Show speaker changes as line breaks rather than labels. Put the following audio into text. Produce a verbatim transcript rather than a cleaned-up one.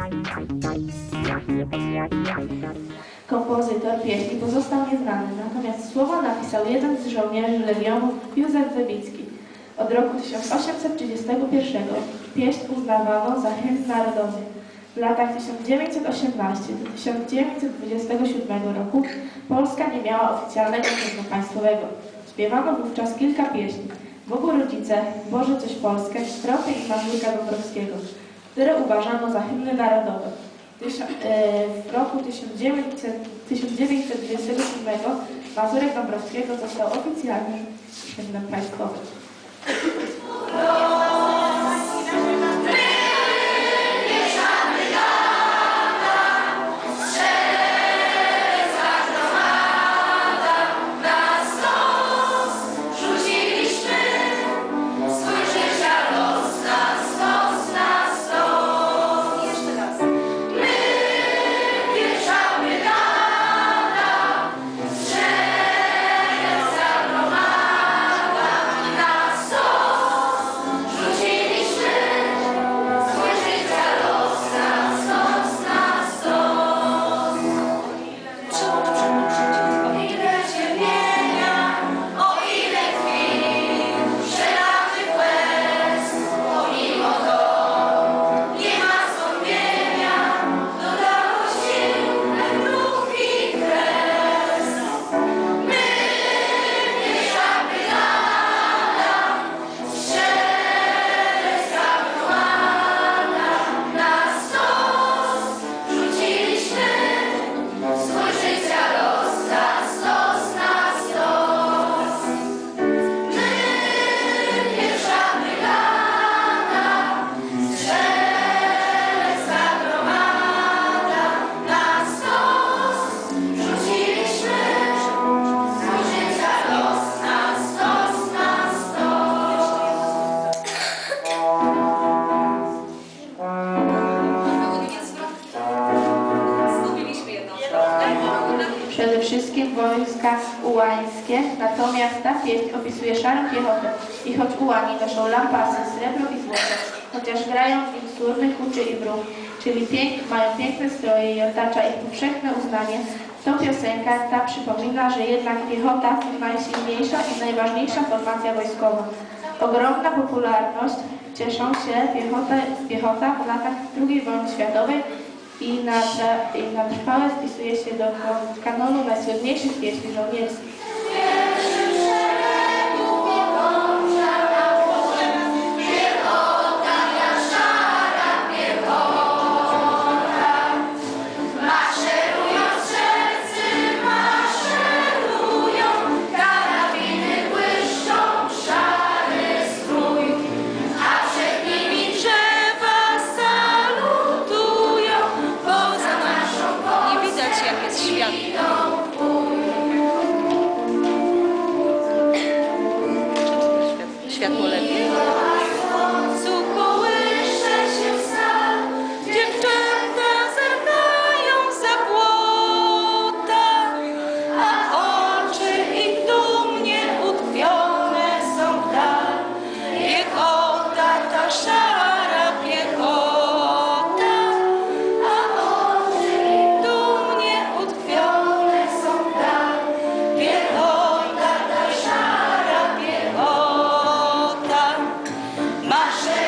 Kompozytor pieśni pozostał nieznany, natomiast słowa napisał jeden z żołnierzy Legionów, Józef Wybicki. Od roku tysiąc osiemset trzydziestego pierwszego pieśń uznawano za hymn narodowy. W latach tysiąc dziewięćset osiemnastego do tysiąc dziewięćset dwudziestego siódmego roku Polska nie miała oficjalnego hymnu państwowego. Śpiewano wówczas kilka pieśni: Bogu Rodzice, Boże coś Polskę, Strofy i Mazurka Dąbrowskiego, które uważano za hymny narodowe. W roku tysiąc dziewięćset dwudziestego siódmego Mazurek Dąbrowskiego został oficjalnie hymnem państwowym. Przede wszystkim wojska ułańskie, natomiast ta pieśń opisuje szarą piechotę i choć ułani noszą lampasy, srebro i złoto, chociaż grają w nim surny, huczy i bruch, czyli pięk, mają piękne stroje i otacza ich powszechne uznanie, to piosenka ta przypomina, że jednak piechota to najsilniejsza i najważniejsza formacja wojskowa. Ogromna popularność cieszą się piechota, piechota w latach drugiej wojny światowej i na, i na trwałe wpisuje się do kanonu najsłynniejszych pieśni żołnierskich.
Światło lepiej.
Masz